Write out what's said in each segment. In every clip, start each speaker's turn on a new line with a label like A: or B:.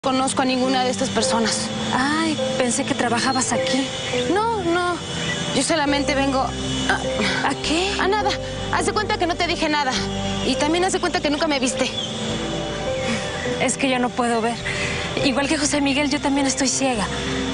A: conozco a ninguna de estas personas.
B: Ay, pensé que trabajabas aquí.
A: No, no. Yo solamente vengo
B: ¿A qué?
A: a nada. Haz de cuenta que no te dije nada. Y también haz de cuenta que nunca me viste.
B: Es que yo no puedo ver. Igual que José Miguel, yo también estoy ciega.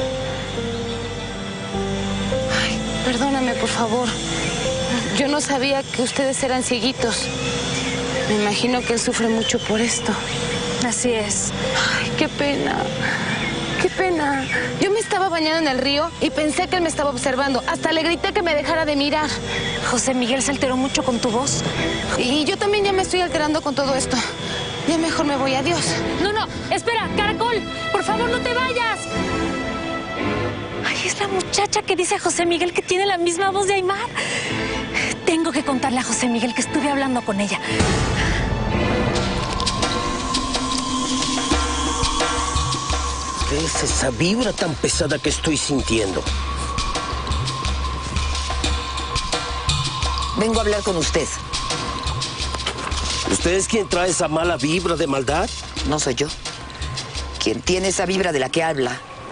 A: Ay, perdóname, por favor. Yo no sabía que ustedes eran cieguitos. Me imagino que él sufre mucho por esto.
B: Así es.
A: Ay, qué pena. Qué pena. Yo me estaba bañando en el río y pensé que él me estaba observando. Hasta le grité que me dejara de mirar.
B: José Miguel se alteró mucho con tu voz.
A: Y yo también ya me estoy alterando con todo esto. Ya mejor me voy, adiós.
B: No, no, espera, Caracol, por favor no te vayas. Ay, es la muchacha que dice a José Miguel que tiene la misma voz de Aymar. Tengo que contarle a José Miguel que estuve hablando con ella.
C: ¿Qué es esa vibra tan pesada que estoy sintiendo?
D: Vengo a hablar con usted.
C: ¿Usted es quien trae esa mala vibra de maldad?
D: No soy yo. Quien tiene esa vibra de la que habla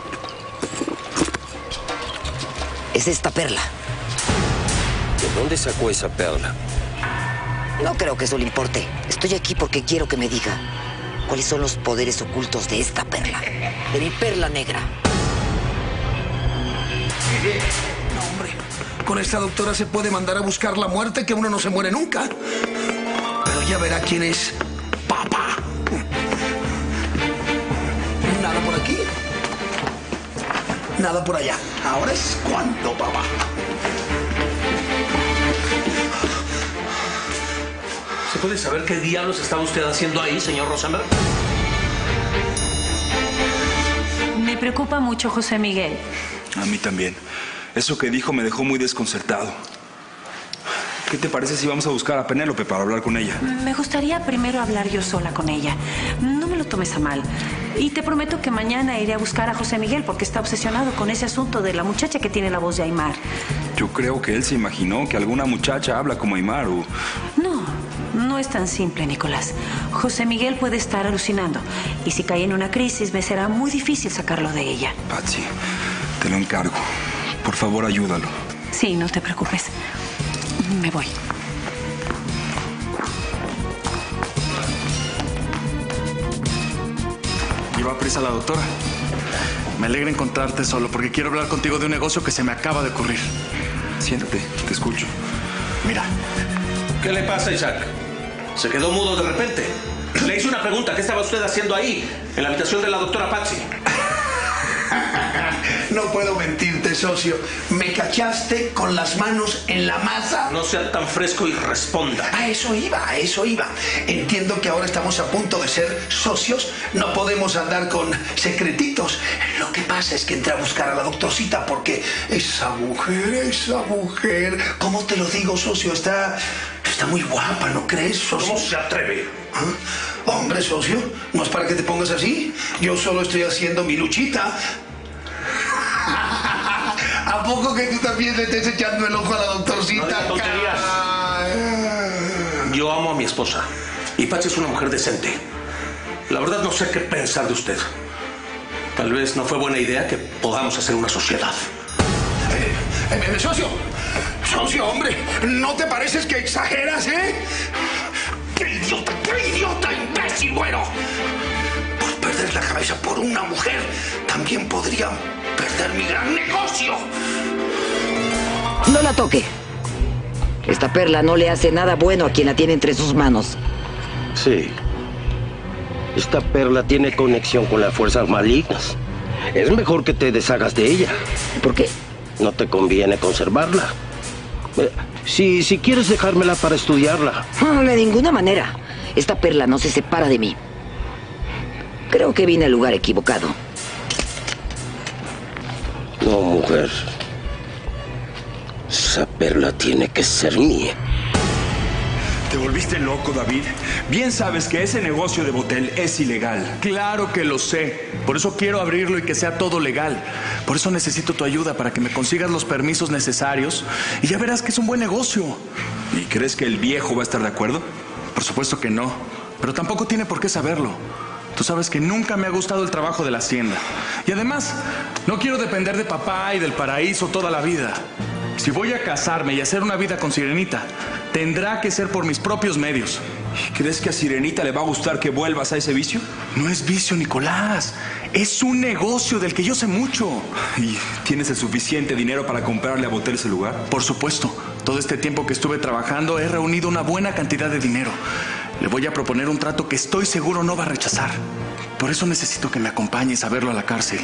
D: es esta perla.
C: ¿De dónde sacó esa perla?
D: No creo que eso le importe. Estoy aquí porque quiero que me diga cuáles son los poderes ocultos de esta perla. De mi perla negra.
E: No, hombre. Con esta doctora se puede mandar a buscar la muerte, que uno no se muere nunca. Pero ya verá quién es papá. Nada por aquí. Nada por allá. Ahora es cuando, papá.
F: ¿Se puede saber qué diablos estaba usted haciendo ahí, señor Rosenberg?
G: Me preocupa mucho José Miguel.
H: A mí también. Eso que dijo me dejó muy desconcertado. ¿Qué te parece si vamos a buscar a Penélope para hablar con ella?
G: Me gustaría primero hablar yo sola con ella. No me lo tomes a mal. Y te prometo que mañana iré a buscar a José Miguel porque está obsesionado con ese asunto de la muchacha que tiene la voz de Aymar.
H: Yo creo que él se imaginó que alguna muchacha habla como Aymar o...
G: No es tan simple, Nicolás. José Miguel puede estar alucinando. Y si cae en una crisis, me será muy difícil sacarlo de ella.
H: Patsy, te lo encargo. Por favor, ayúdalo.
G: Sí, no te preocupes. Me voy.
I: Lleva prisa a la doctora. Me alegra encontrarte solo porque quiero hablar contigo de un negocio que se me acaba de ocurrir.
H: Siéntate, te escucho.
I: Mira.
F: ¿Qué le pasa, Isaac? ¿Se quedó mudo de repente? Le hice una pregunta. ¿Qué estaba usted haciendo ahí, en la habitación de la doctora Patsy?
E: No puedo mentirte, socio. Me cachaste con las manos en la masa.
F: No sea tan fresco y responda.
E: A eso iba, a eso iba. Entiendo que ahora estamos a punto de ser socios. No podemos andar con secretitos. Lo que pasa es que entré a buscar a la doctorcita porque esa mujer, ¿cómo te lo digo, socio? Está muy guapa, ¿no crees, socio?
F: ¿Cómo se atreve?
E: ¿Ah? Hombre, socio, no es para que te pongas así. Yo solo estoy haciendo mi luchita. ¿A poco que tú también le estés echando el ojo a la doctorcita?
F: No digas tonterías. Yo amo a mi esposa. Y Patsy es una mujer decente. La verdad no sé qué pensar de usted. Tal vez no fue buena idea que podamos hacer una sociedad.
E: Socio, hombre, ¿no te pareces que exageras, eh? ¡Qué idiota, imbécil, bueno! Por perder la cabeza por una mujer, también podría perder mi gran negocio.
D: No la toque. Esta perla no le hace nada bueno a quien la tiene entre sus manos.
C: Sí. Esta perla tiene conexión con las fuerzas malignas. Es mejor que te deshagas de ella.
D: ¿Por qué?
C: No te conviene conservarla. Si quieres dejármela para estudiarla.
D: No, de ninguna manera. Esta perla no se separa de mí. Creo que vine al lugar equivocado.
C: No, mujer. Esa perla tiene que ser mía.
H: ¿Te volviste loco, David? Bien sabes que ese negocio de botel es ilegal.
I: Claro que lo sé. Por eso quiero abrirlo y que sea todo legal. Por eso necesito tu ayuda para que me consigas los permisos necesarios y ya verás que es un buen negocio.
H: ¿Y crees que el viejo va a estar de acuerdo?
I: Por supuesto que no. Pero tampoco tiene por qué saberlo. Tú sabes que nunca me ha gustado el trabajo de la hacienda. Y además, no quiero depender de papá y del paraíso toda la vida. Si voy a casarme y hacer una vida con Sirenita, tendrá que ser por mis propios medios.
H: ¿Crees que a Sirenita le va a gustar que vuelvas a ese vicio?
I: No es vicio, Nicolás. Es un negocio del que yo sé mucho.
H: ¿Y tienes el suficiente dinero para comprarle a Botel ese lugar?
I: Por supuesto. Todo este tiempo que estuve trabajando he reunido una buena cantidad de dinero. Le voy a proponer un trato que estoy seguro no va a rechazar. Por eso necesito que me acompañes a verlo a la cárcel.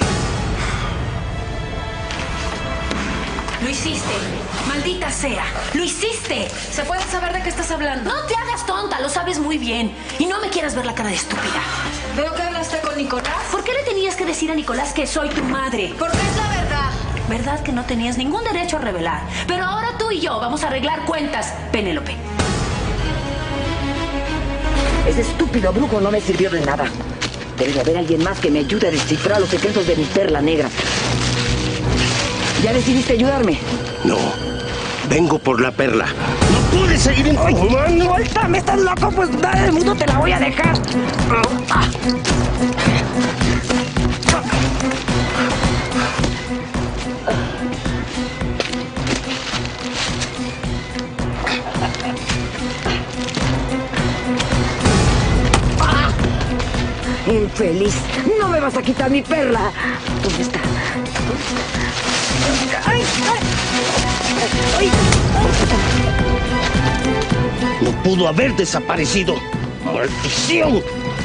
G: Lo hiciste. Maldita sea. Lo hiciste.
B: ¿Se puede saber de qué estás hablando?
G: No te hagas tonta, lo sabes muy bien. Y no me quieras ver la cara de estúpida.
B: Veo que hablaste con Nicolás.
G: ¿Por qué le tenías que decir a Nicolás que soy tu madre?
B: Porque es la verdad.
G: Verdad que no tenías ningún derecho a revelar. Pero ahora tú y yo vamos a arreglar cuentas, Penélope.
D: Ese estúpido brujo no me sirvió de nada. Debe de haber alguien más que me ayude a descifrar los secretos de mi perla negra. ¿Ya decidiste ayudarme?
C: No, vengo por la perla. ¡No puedes seguir empujando!
D: ¡Suéltame! ¿Estás loco? Pues dale del mundo, te la voy a dejar. Infeliz, no me vas a quitar mi perla. ¿Dónde está? ¡Ay! ¡Ay!
C: No pudo haber desaparecido. ¡Maldición!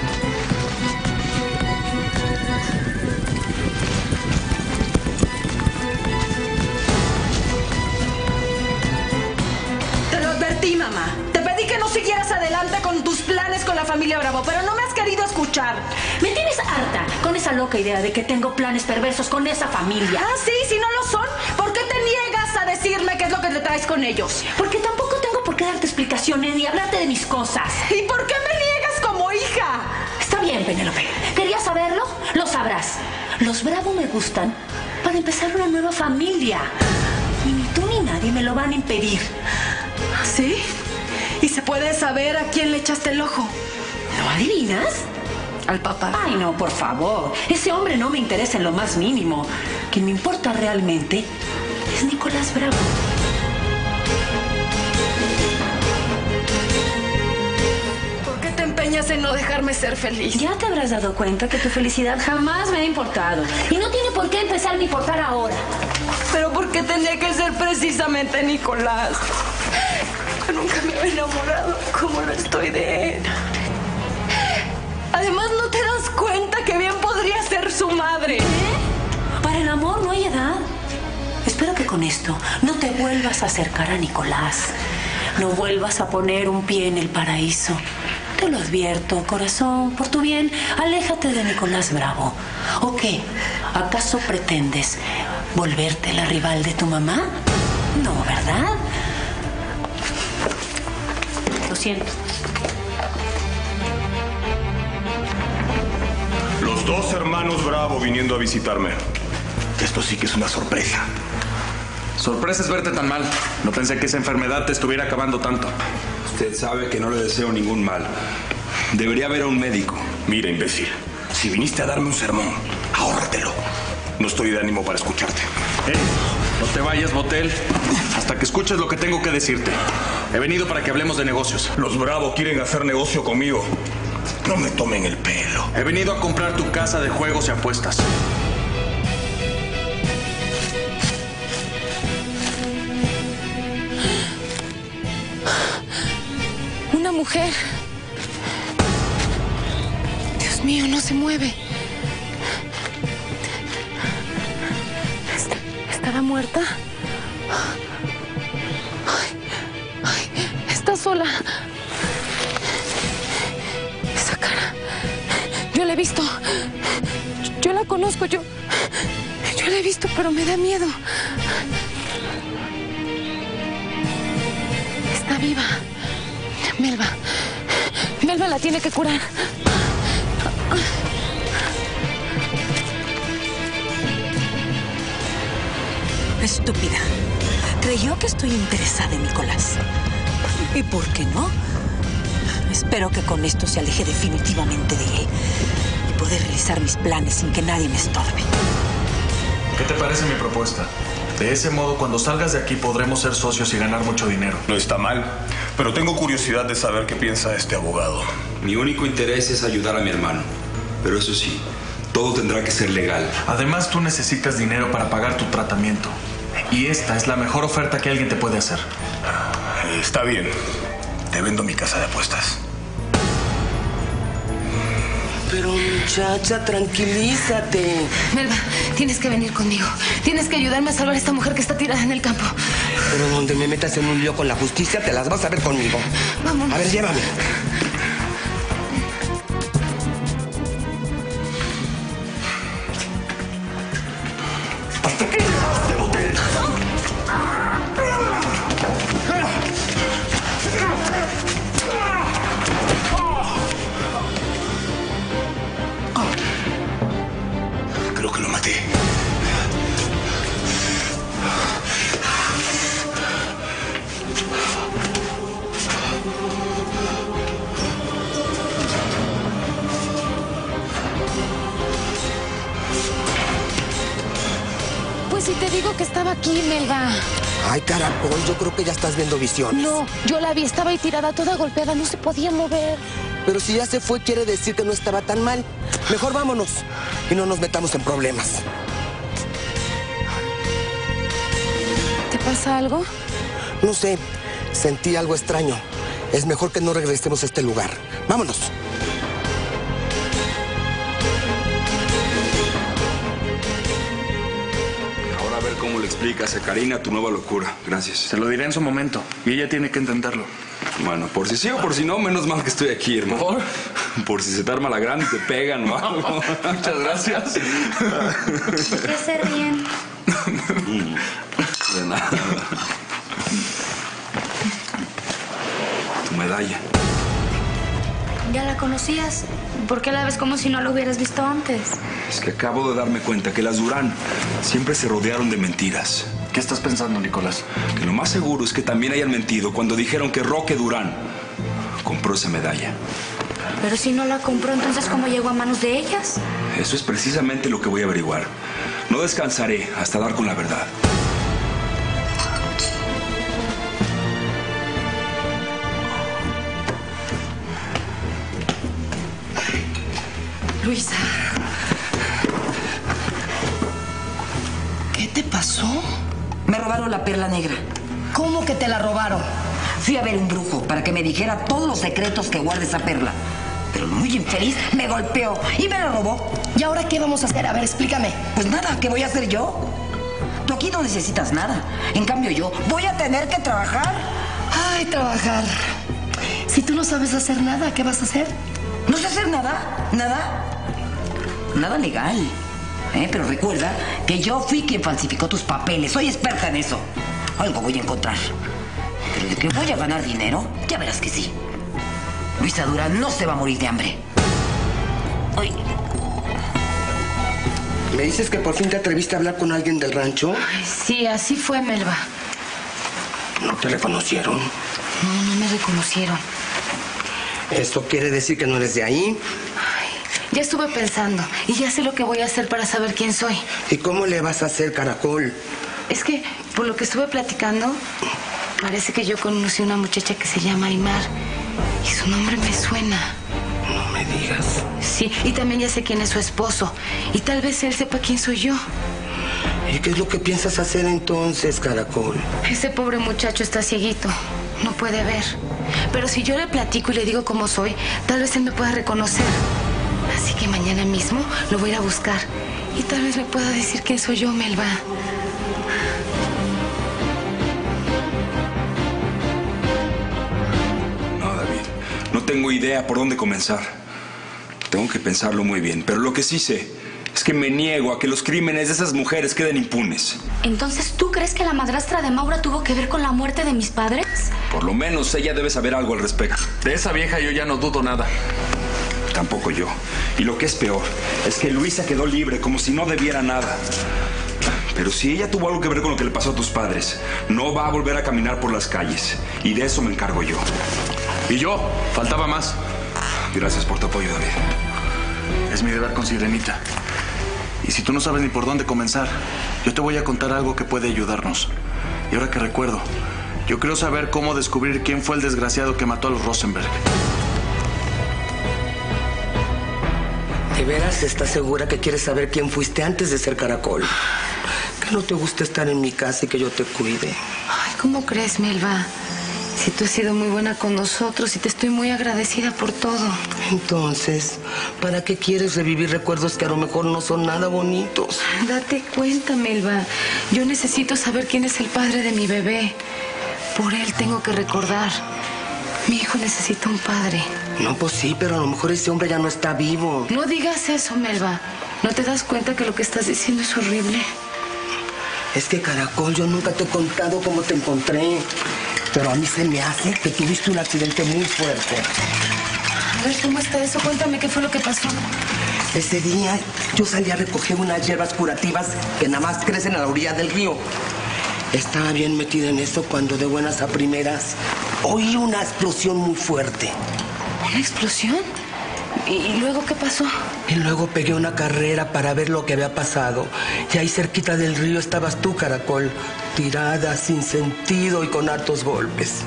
B: Te lo advertí, mamá. Te pedí que no siguieras adelante con tus planes con la familia Bravo, pero no me has querido escuchar.
G: Me tienes harta con esa loca idea de que tengo planes perversos con esa familia.
B: Ah, sí, si no lo son, ¿por qué te niegas a decirme qué es lo que te traes con ellos?
G: Porque tampoco tengo por qué darte explicaciones ni hablarte de mis cosas.
B: ¿Y por qué me niegas como hija?
G: Está bien, Penélope. ¿Querías saberlo? Lo sabrás. Los Bravo me gustan para empezar una nueva familia. Y ni tú ni nadie me lo van a impedir.
B: ¿Sí? ¿Y se puede saber a quién le echaste el ojo?
G: ¿Lo adivinas?
B: Al papá.
G: Ay, no, por favor. Ese hombre no me interesa en lo más mínimo. Quien me importa realmente es Nicolás Bravo.
B: ¿Por qué te empeñas en no dejarme ser feliz?
G: Ya te habrás dado cuenta que tu felicidad jamás me ha importado. Y no tiene por qué empezar a importar ahora.
B: ¿Pero por qué tenía que ser precisamente Nicolás? Yo nunca me había enamorado como lo estoy de él. Además, ¿no te das cuenta que bien podría ser su madre?
G: Para el amor no hay edad. Espero que con esto no te vuelvas a acercar a Nicolás. No vuelvas a poner un pie en el paraíso. Te lo advierto, corazón. Por tu bien, aléjate de Nicolás Bravo. ¿O qué? ¿Acaso pretendes volverte la rival de tu mamá? No, ¿verdad? Lo siento.
J: Los dos hermanos Bravo viniendo a visitarme. Esto sí que es una sorpresa.
I: Sorpresa es verte tan mal. No pensé que esa enfermedad te estuviera acabando tanto.
H: Usted sabe que no le deseo ningún mal. Debería ver a un médico.
J: Mira, imbécil, si viniste a darme un sermón, ahórratelo. No estoy de ánimo para escucharte.
I: No te vayas, Botel, hasta que escuches lo que tengo que decirte. He venido para que hablemos de negocios.
J: Los Bravo quieren hacer negocio conmigo. No me tomen el pelo.
I: He venido a comprar tu casa de juegos y apuestas.
A: Una mujer. Dios mío, no se mueve. ¿Estará muerta? Ay, está sola. Esa cara. Yo la he visto. Yo la conozco. Yo la he visto, pero me da miedo. Está viva. Melba la tiene que curar.
K: Estúpida. Creyó que estoy interesada en Nicolás. ¿Y por qué no? Espero que con esto se aleje definitivamente de él. poder realizar mis planes sin que nadie me estorbe.
I: ¿Qué te parece mi propuesta? De ese modo, cuando salgas de aquí podremos ser socios y ganar mucho dinero.
J: No está mal, pero tengo curiosidad de saber qué piensa este abogado.
H: Mi único interés es ayudar a mi hermano. Pero eso sí, todo tendrá que ser legal.
I: Además, tú necesitas dinero para pagar tu tratamiento. Y esta es la mejor oferta que alguien te puede hacer.
J: Está bien. Te vendo mi casa de apuestas.
C: Pero muchacha, tranquilízate.
A: Melba, tienes que venir conmigo. Tienes que ayudarme a salvar a esta mujer que está tirada en el campo.
C: Pero donde me metas en un lío con la justicia, te las vas a ver conmigo.
A: Vamos.
C: A ver, llévame.
J: ¿Hasta qué llegaste, Botel? Creo que lo maté.
A: Pues si te digo que estaba aquí, Melba.
C: Ay, caracol, yo creo que ya estás viendo visiones.
A: No, yo la vi, estaba ahí tirada toda golpeada, no se podía mover.
C: Pero si ya se fue, quiere decir que no estaba tan mal. Mejor vámonos y no nos metamos en problemas.
A: ¿Te pasa algo?
C: No sé, sentí algo extraño. Es mejor que no regresemos a este lugar. Vámonos.
H: Ahora a ver cómo le explicas a Karina tu nueva locura. Gracias.
I: Se lo diré en su momento. Y ella tiene que entenderlo.
H: Bueno, por si sí o por si no, menos mal que estoy aquí, hermano.
I: ¿Por?
H: Por si se te arma la grande y te pegan o algo.
I: Muchas gracias.
B: ¿Qué se ríen?
H: De nada. Tu medalla.
B: ¿Ya la conocías? ¿Por qué la ves como si no la hubieras visto antes?
H: Es que acabo de darme cuenta que las Durán siempre se rodearon de mentiras.
I: ¿Qué estás pensando, Nicolás?
H: Que lo más seguro es que también hayan mentido cuando dijeron que Roque Durán compró esa medalla.
B: Pero si no la compró, entonces ¿cómo llegó a manos de ellas?
H: Eso es precisamente lo que voy a averiguar. No descansaré hasta dar con la verdad.
K: Luisa. ¿Qué te pasó?
D: Me robaron la perla negra.
K: ¿Cómo que te la robaron?
D: Fui a ver un brujo para que me dijera todos los secretos que guarda esa perla. Pero el muy infeliz me golpeó y me la robó.
K: ¿Y ahora qué vamos a hacer? A ver, explícame.
D: Pues nada, ¿qué voy a hacer yo? Tú aquí no necesitas nada. En cambio yo voy a tener que trabajar.
K: Ay, trabajar. Si tú no sabes hacer nada, ¿qué vas a hacer?
D: No sé hacer nada, nada legal. Pero recuerda que yo fui quien falsificó tus papeles. Soy experta en eso. Algo voy a encontrar. Pero de que voy a ganar dinero, ya verás que sí. Luisa Durán no se va a morir de hambre. Ay.
C: ¿Me dices que por fin te atreviste a hablar con alguien del rancho?
A: Ay, sí, así fue, Melba.
C: ¿No te reconocieron?
A: No me reconocieron.
C: ¿Esto quiere decir que no eres de ahí?
A: Ay, ya estuve pensando y ya sé lo que voy a hacer para saber quién soy.
C: ¿Y cómo le vas a hacer, caracol?
A: Es que, por lo que estuve platicando, parece que yo conocí a una muchacha que se llama Aymar. Y su nombre me suena.
C: No me digas.
A: Sí, y también ya sé quién es su esposo. Y tal vez él sepa quién soy yo.
C: ¿Y qué es lo que piensas hacer entonces, caracol?
A: Ese pobre muchacho está cieguito. No puede ver. Pero si yo le platico y le digo cómo soy, tal vez él me pueda reconocer. Así que mañana mismo lo voy a ir a buscar. Y tal vez me pueda decir quién soy yo, Melba.
H: No, David. No tengo idea por dónde comenzar. Tengo que pensarlo muy bien. Pero lo que sí sé es que me niego a que los crímenes de esas mujeres queden impunes.
B: Entonces, ¿tú crees que la madrastra de Maura tuvo que ver con la muerte de mis padres?
H: Por lo menos ella debe saber algo al respecto.
I: De esa vieja yo ya no dudo nada.
H: Tampoco yo. Y lo que es peor es que Luisa quedó libre como si no debiera nada. Pero si ella tuvo algo que ver con lo que le pasó a tus padres, no va a volver a caminar por las calles. Y de eso me encargo yo.
I: ¿Y yo? Faltaba más.
H: Gracias por tu apoyo, David.
I: Es mi deber con Sirenita. Y si tú no sabes ni por dónde comenzar, yo te voy a contar algo que puede ayudarnos. Y ahora que recuerdo, yo creo saber cómo descubrir quién fue el desgraciado que mató a los Rosenberg.
C: ¿De veras estás segura que quieres saber quién fuiste antes de ser Caracol? Que no te gusta estar en mi casa y que yo te cuide.
A: Ay, ¿cómo crees, Melba? Si tú has sido muy buena con nosotros y te estoy muy agradecida por todo.
C: Entonces, ¿para qué quieres revivir recuerdos que a lo mejor no son nada bonitos?
A: Date cuenta, Melba. Yo necesito saber quién es el padre de mi bebé. Por él tengo que recordar. Mi hijo necesita un padre.
C: No, pues sí, pero a lo mejor ese hombre ya no está vivo.
A: No digas eso, Melba. ¿No te das cuenta que lo que estás diciendo es horrible?
C: Es que, Caracol, yo nunca te he contado cómo te encontré. Pero a mí se me hace que tuviste un accidente muy fuerte.
A: A ver, ¿cómo está eso? Cuéntame qué fue lo que pasó.
C: Ese día yo salí a recoger unas hierbas curativas que nada más crecen a la orilla del río. Estaba bien metida en eso cuando de buenas a primeras oí una explosión muy fuerte.
A: ¿Una explosión? ¿Y luego qué pasó?
C: Y luego pegué una carrera para ver lo que había pasado. Y ahí cerquita del río estabas tú, Caracol, tirada, sin sentido y con hartos golpes.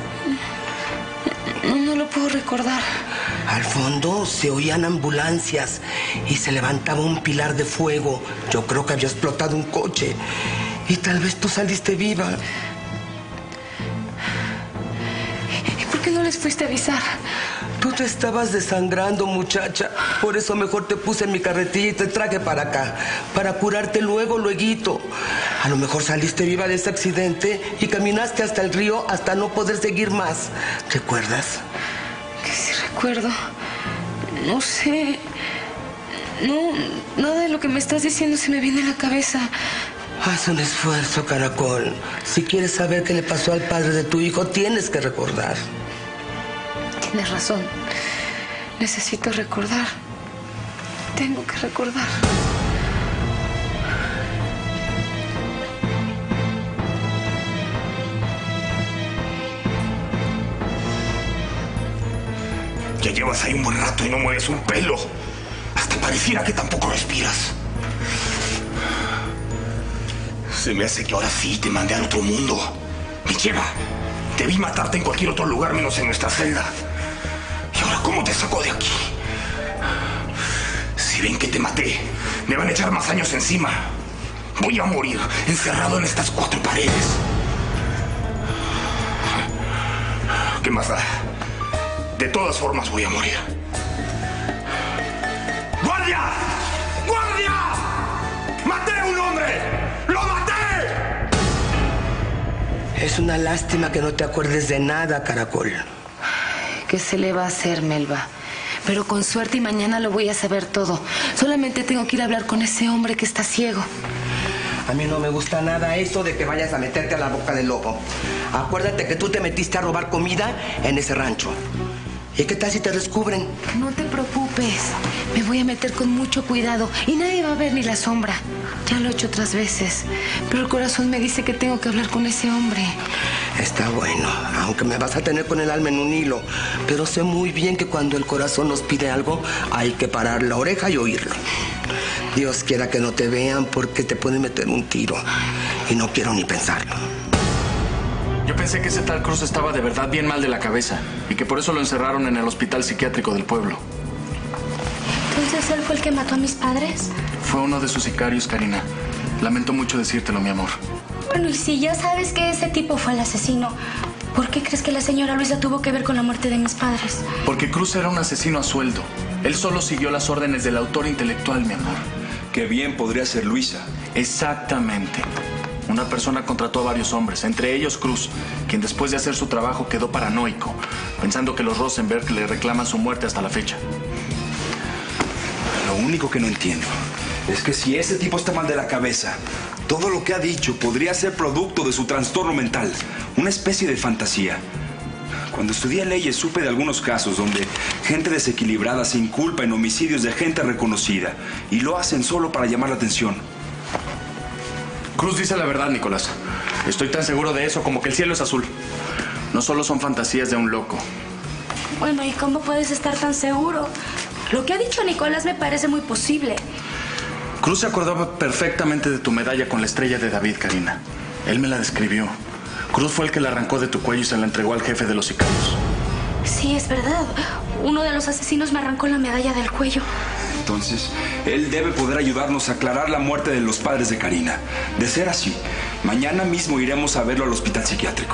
A: No lo puedo recordar.
C: Al fondo se oían ambulancias y se levantaba un pilar de fuego. Yo creo que había explotado un coche. Y tal vez tú saliste viva.
A: ¿Y por qué no les fuiste a avisar?
C: Tú te estabas desangrando, muchacha. Por eso mejor te puse en mi carretilla y te traje para acá. Para curarte lueguito. A lo mejor saliste viva de ese accidente y caminaste hasta el río hasta no poder seguir más. ¿Recuerdas?
A: Que sí recuerdo. No sé. No, nada de lo que me estás diciendo se me viene a la cabeza.
C: Haz un esfuerzo, Caracol. Si quieres saber qué le pasó al padre de tu hijo, tienes que recordar.
A: Tienes razón. Necesito recordar. Tengo que recordar.
J: Ya llevas ahí un buen rato y no mueves un pelo. Hasta pareciera que tampoco respiras. Se me hace que ahora sí te mandé al otro mundo. Me lleva. Debí matarte en cualquier otro lugar menos en nuestra celda. ¿Y ahora cómo te saco de aquí? Si ven que te maté, me van a echar más años encima. Voy a morir encerrado en estas 4 paredes. ¿Qué más da? De todas formas voy a morir. ¡Guardia! ¡Guardia! ¡Maté a un hombre! ¡Lo maté!
C: Es una lástima que no te acuerdes de nada, Caracol.
A: ¿Qué se le va a hacer, Melba? Pero con suerte y mañana lo voy a saber todo. Solamente tengo que ir a hablar con ese hombre que está ciego.
C: A mí no me gusta nada eso de que vayas a meterte a la boca del lobo. Acuérdate que tú te metiste a robar comida en ese rancho. ¿Y qué tal si te descubren?
A: No te preocupes. Me voy a meter con mucho cuidado y nadie va a ver ni la sombra. Ya lo he hecho otras veces. Pero el corazón me dice que tengo que hablar con ese hombre.
C: Está bueno, aunque me vas a tener con el alma en un hilo. Pero sé muy bien que cuando el corazón nos pide algo, hay que parar la oreja y oírlo. Dios quiera que no te vean porque te pueden meter un tiro. Y no quiero ni pensarlo.
I: Yo pensé que ese tal Cruz estaba de verdad bien mal de la cabeza y que por eso lo encerraron en el hospital psiquiátrico del pueblo.
B: ¿Entonces él fue el que mató a mis padres?
I: Fue uno de sus sicarios, Karina. Lamento mucho decírtelo, mi amor.
B: Bueno, y si ya sabes que ese tipo fue el asesino, ¿por qué crees que la señora Luisa tuvo que ver con la muerte de mis padres?
I: Porque Cruz era un asesino a sueldo. Él solo siguió las órdenes del autor intelectual, mi amor.
H: Qué bien podría ser Luisa.
I: Exactamente. Una persona contrató a varios hombres, entre ellos Cruz, quien después de hacer su trabajo quedó paranoico, pensando que los Rosenberg le reclaman su muerte hasta la fecha.
H: Lo único que no entiendo es que si ese tipo está mal de la cabeza, todo lo que ha dicho podría ser producto de su trastorno mental, una especie de fantasía. Cuando estudié leyes supe de algunos casos donde gente desequilibrada se inculpa en homicidios de gente reconocida y lo hacen solo para llamar la atención.
I: Cruz dice la verdad, Nicolás. Estoy tan seguro de eso como que el cielo es azul. No solo son fantasías de un loco.
B: Bueno, ¿y cómo puedes estar tan seguro?
L: Lo que ha dicho Nicolás me parece muy posible.
I: Cruz se acordaba perfectamente de tu medalla con la estrella de David, Karina. Él me la describió. Cruz fue el que la arrancó de tu cuello y se la entregó al jefe de los sicarios.
L: Sí, es verdad. Uno de los asesinos me arrancó la medalla del cuello.
H: Entonces, él debe poder ayudarnos a aclarar la muerte de los padres de Karina. De ser así, mañana mismo iremos a verlo al hospital psiquiátrico.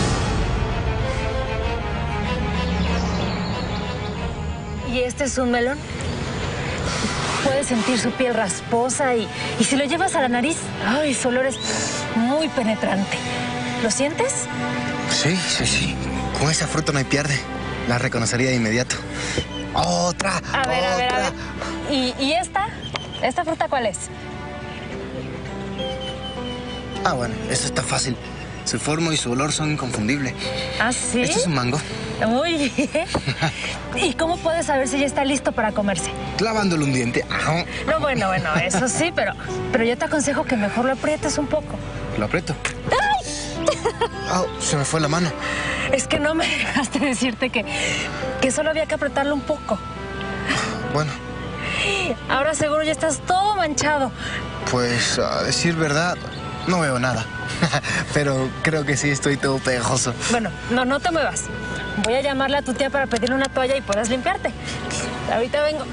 B: ¿Y este es un melón? Puedes sentir su piel rasposa y si lo llevas a la nariz, ¡ay! Su olor es muy penetrante. ¿Lo sientes?
M: Sí. Con esa fruta no hay pierde. La reconocería de inmediato. ¡Otra!
B: A ver. ¿Y esta? ¿Esta fruta cuál es?
M: Ah, bueno, eso está fácil. Su forma y su olor son inconfundibles.
B: ¿Ah, sí?
M: Este es un mango.
B: Muy bien. ¿Y cómo puedes saber si ya está listo para comerse?
M: Clavándole un diente. Ajá.
B: No, bueno, eso sí, pero yo te aconsejo que mejor lo aprietes un poco.
M: ¿Lo aprieto?
B: ¡Ay!
M: Oh, se me fue la mano.
B: Es que no me dejaste decirte que solo había que apretarlo un poco.
M: Bueno.
B: Ahora seguro ya estás todo manchado.
M: Pues, a decir verdad, no veo nada. Pero creo que sí estoy todo pegajoso.
B: Bueno, no te muevas. Voy a llamarle a tu tía para pedirle una toalla y puedas limpiarte. Ahorita vengo.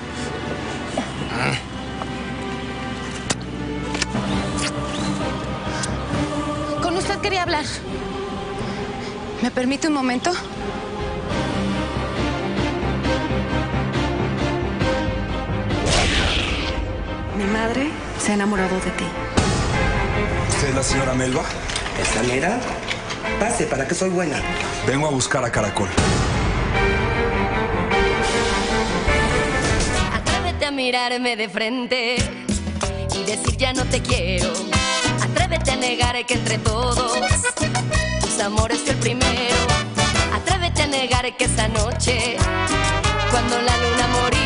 A: Con usted quería hablar. ¿Me permite un momento?
L: Mi madre se ha enamorado de ti.
H: ¿Usted es la señora Melba?
C: ¿Esa mera? Pase, para que soy buena.
H: Vengo a buscar a Caracol.
N: Atrévete a mirarme de frente y decir ya no te quiero. Atrévete a negar que entre todos tus amores fui el primero. Atrévete a negar que esa noche, cuando la luna moría,